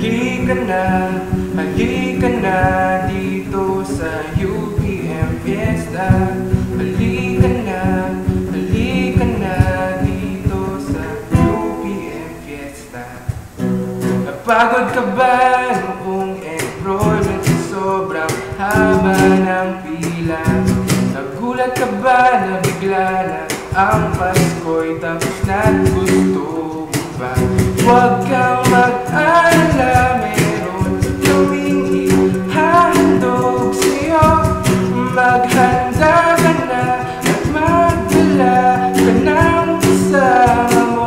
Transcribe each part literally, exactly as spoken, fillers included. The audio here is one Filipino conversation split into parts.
Halika na, halika na dito sa U P M Fiesta. Halika na, halika na dito sa U P M Fiesta. Napagod ka ba noong enrollment sa sobrang haba ng pila? Nagulat ka ba na bigla na ang Pasko'y tapos na gusto mo ba? Huwag kang mag-alala, meron kaming ihahandog sa'yo. Maghanda ka na at magdala ka ng kasama mo.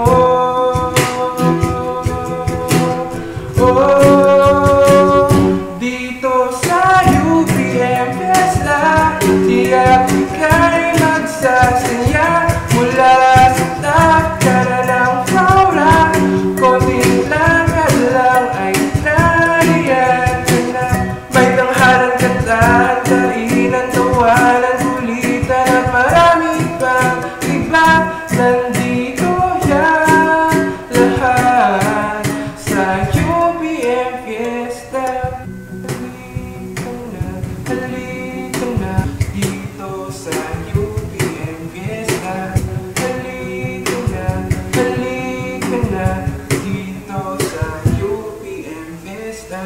Oh, dito sa U P M Fiesta, tiyak ika'y magsasaya. Mula sa takara ng fauna, konting lakad lang ay nariyan ka na. May tanghalan, kantahan, kainan, tawanan, kulitan at marami pang iba. Nandito yan lahat sa U P M Fiesta. Halika na, halika na dito sa U P M Fiesta. Halika na, halika na dito sa U P M Fiesta.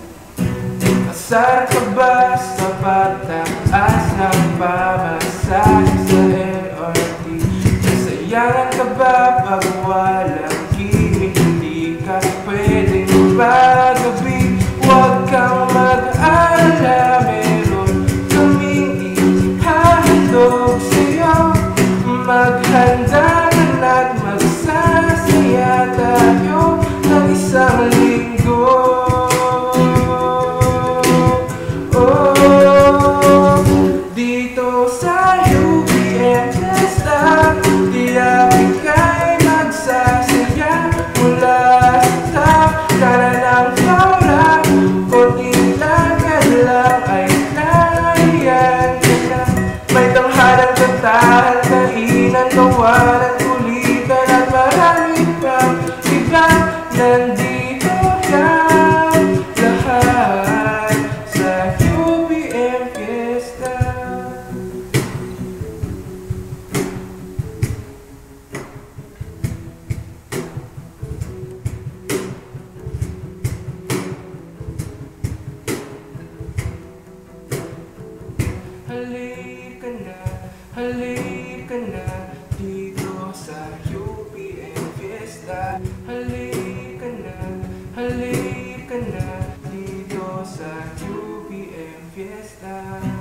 Asar ka ba sa pagtaas ng pamasahe sa L R T? Nasayangan ka ba pag walang gimmick? Hindi ka pwedeng magabi. Huwag kang mag-alala, meron kaming ihahandog sa'yo. Maghanda ka na't magsasaya tayo ng isang linggo. Oh, dito sa U P M Fiesta, tiyak ika'y magsasaya. Mula sa takara ng fauna, konting lakad lang ay nariyan ka na. May tanghalan, kantahan, kainan, tawanan, kulitan at marami pang iba. Nandito yan lahat sa U P M Fiesta. Halika na, halika na dito sa U P M Fiesta. Halika na, halika na dito sa U P M Fiesta.